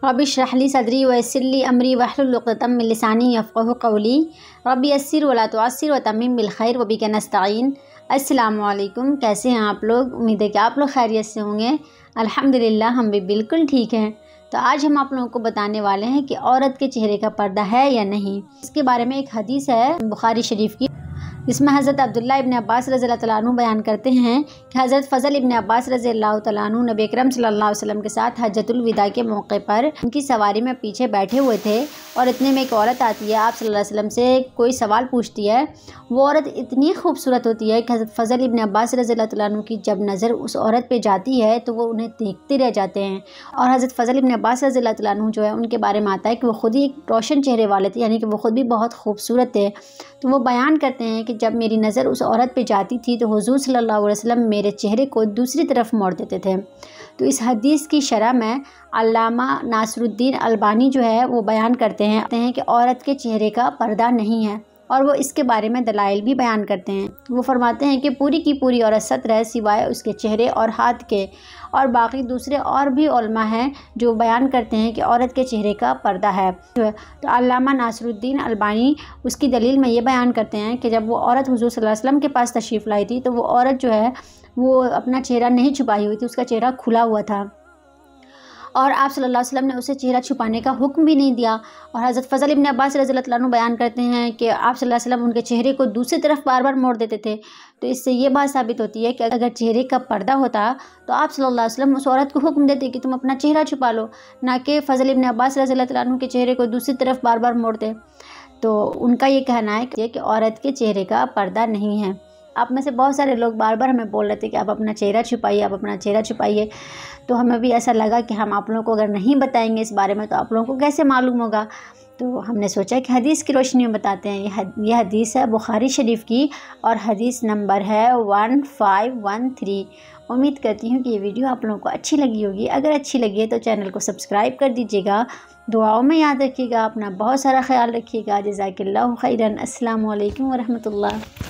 Rabbi इश्रह ली सदरी वयस्सिर ली अमरी वहलुल उक़दतम मिन लिसानी यफ़क़हू क़ौली rabbi यस्सिर वला तुअस्सिर वतम्मिम बिल खैर व बिका नस्तईन। अस्सलामु अलैकुम, कैसे हैं आप लोग? उम्मीद है कि आप लोग खैरियत से होंगे। अल्हम्दुलिल्लाह हम भी बिल्कुल ठीक हैं। तो आज हम आप लोगों को बताने वाले हैं कि औरत के चेहरे का पर्दा है या नहीं। इसके बारे में एक हदीस है बुखारी शरीफ की, जिसमें हज़रत अब्दुल्लाह इब्न अब्बास रज़ियल्लाहु तआला अन्हु बयान करते हैं कि हज़रत फ़ज़ल इब्न अब्बास रज़ियल्लाहु तआला अन्हु नबी अकरम सल्लल्लाहु अलैहि वसल्लम के साथ हज्जतुल विदा के मौके पर उनकी सवारी में पीछे बैठे हुए थे और इतने में एक औरत आती है, आप सल्लल्लाहु अलैहि वसल्लम से कोई सवाल पूछती है। वो औरत इतनी खूबसूरत होती है कि हज़रत फ़ज़ल इब्न अब्बास रज़ियल्लाहु तआला अन्हु की जब नज़र उस औरत पे जाती है तो वो उन्हें देखते रह जाते हैं। और हज़रत फ़ज़ल इब्न अब्बास रज़ियल्लाहु तआला अन्हु जो है उनके बारे में आता है कि वो खुद ही एक रोशन चेहरे वाले थे, यानी कि वो खुद भी बहुत खूबसूरत थे। तो वो बयान करते हैं कि जब मेरी नज़र उस औरत पे जाती थी तो हुज़ूर सल्लल्लाहु अलैहि वसल्लम मेरे चेहरे को दूसरी तरफ मोड़ देते थे। तो इस हदीस की शरह में अल्लामा नासरुद्दीन अलबानी जो है वो बयान करते हैं कि औरत के चेहरे का पर्दा नहीं है, और वो इसके बारे में दलाइल भी बयान करते हैं। वो फरमाते हैं कि पूरी की पूरी औरत सत्र है सिवाय उसके चेहरे और हाथ के, और बाकी दूसरे और भी उलमा हैं जो बयान करते हैं कि औरत के चेहरे का पर्दा है। तो अल्लामा नासरुद्दीन अलबानी उसकी दलील में ये बयान करते हैं कि जब वो औरत हुज़ूर सल्लल्लाहु अलैहि वसल्लम के पास तशरीफ़ लाई थी तो वो औरत जो है वो अपना चेहरा नहीं छुपाई हुई थी, उसका चेहरा खुला हुआ था और आप सल्लल्लाहु अलैहि वसल्लम ने उसे चेहरा छुपाने का हुक्म भी नहीं दिया। और हज़रत फ़ज़ल इब्न अब्बास रज़ियल्लाहु तआला अन्हु बयान करते हैं कि आप सल्लल्लाहु अलैहि वसल्लम उनके चेहरे को दूसरी तरफ बार बार मोड़ देते थे। तो इससे ये बात साबित होती है कि अगर चेहरे का पर्दा होता तो आप सल्लल्लाहु अलैहि वसल्लम उस औरत को हुक्म देते कि तुम अपना चेहरा छुपा लो, ना कि फ़ज़ल इब्न अब्बास रज़ियल्लाहु तआला अन्हु के चेहरे को दूसरी तरफ बार बार मोड़ते। तो उनका ये कहना है कि औरत के चेहरे का पर्दा नहीं है। आप में से बहुत सारे लोग बार बार हमें बोल रहे थे कि आप अपना चेहरा छुपाइए, आप अपना चेहरा छुपाइए। तो हमें भी ऐसा लगा कि हम आप लोगों को अगर नहीं बताएंगे इस बारे में तो आप लोगों को कैसे मालूम होगा। तो हमने सोचा कि हदीस की रोशनी में बताते हैं। यह हदीस है बुखारी शरीफ की और हदीस नंबर है 1513। उम्मीद करती हूँ कि ये वीडियो आप लोगों को अच्छी लगी होगी। अगर अच्छी लगी है तो चैनल को सब्सक्राइब कर दीजिएगा। दुआओं में याद रखिएगा, अपना बहुत सारा ख्याल रखिएगा। जज़ाकल्लाहु खैरन। अस्सलामु अलैकुम व रहमतुल्लाह।